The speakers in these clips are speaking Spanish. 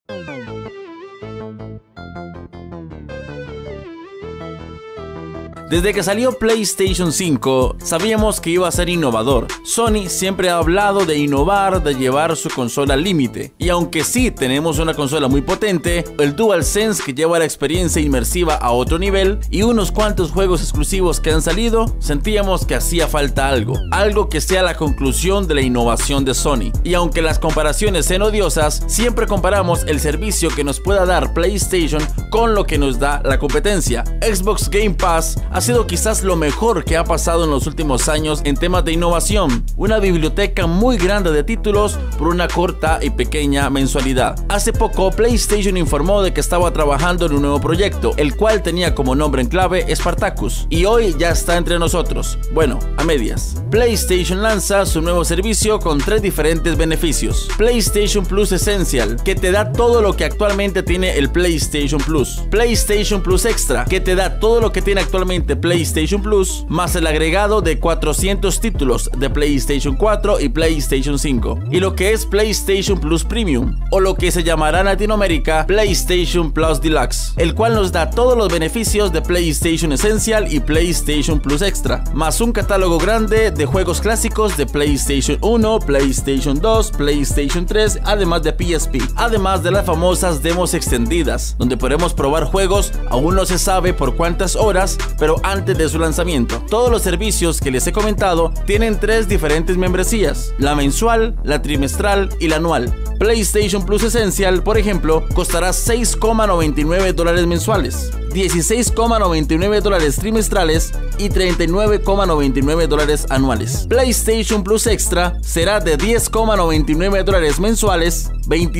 Desde que salió PlayStation 5, sabíamos que iba a ser innovador. Sony siempre ha hablado de innovar, de llevar su consola al límite. Y aunque sí tenemos una consola muy potente, el DualSense que lleva la experiencia inmersiva a otro nivel y unos cuantos juegos exclusivos que han salido, sentíamos que hacía falta algo que sea la conclusión de la innovación de Sony. Y aunque las comparaciones sean odiosas, siempre comparamos el servicio que nos pueda dar PlayStation con lo que nos da la competencia. Xbox Game Pass ha sido quizás lo mejor que ha pasado en los últimos años en temas de innovación, una biblioteca muy grande de títulos por una corta y pequeña mensualidad. Hace poco PlayStation informó de que estaba trabajando en un nuevo proyecto, el cual tenía como nombre en clave Spartacus, y hoy ya está entre nosotros, bueno, a medias. PlayStation lanza su nuevo servicio con 3 diferentes beneficios. PlayStation Plus Essential, que te da todo lo que actualmente tiene el PlayStation Plus. PlayStation Plus Extra, que te da todo lo que tiene actualmente PlayStation Plus, más el agregado de 400 títulos de PlayStation 4 y PlayStation 5, y lo que es PlayStation Plus Premium, o lo que se llamará en Latinoamérica PlayStation Plus Deluxe, el cual nos da todos los beneficios de PlayStation Essential y PlayStation Plus Extra, más un catálogo grande de juegos clásicos de PlayStation 1, PlayStation 2, PlayStation 3, además de PSP, además de las famosas demos extendidas, donde podemos probar juegos, aún no se sabe por cuántas horas, pero antes de su lanzamiento. Todos los servicios que les he comentado tienen 3 diferentes membresías: la mensual, la trimestral y la anual. PlayStation Plus Essential, por ejemplo, costará $6,99 mensuales, $16,99 trimestrales y $39,99 anuales. PlayStation Plus Extra será de $10,99 mensuales,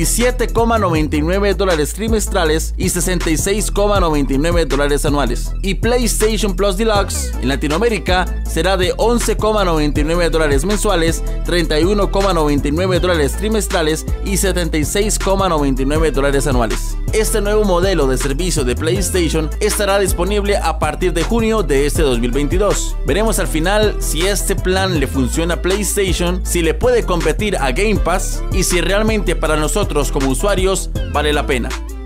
$27,99 trimestrales y $66,99 anuales. Y PlayStation Plus Deluxe en Latinoamérica será de $11,99 mensuales, $31,99 trimestrales y $76,99 anuales. Este nuevo modelo de servicio de PlayStation estará disponible a partir de junio de este 2022. Veremos al final si este plan le funciona a PlayStation, si le puede competir a Game Pass y si realmente para nosotros como usuarios vale la pena.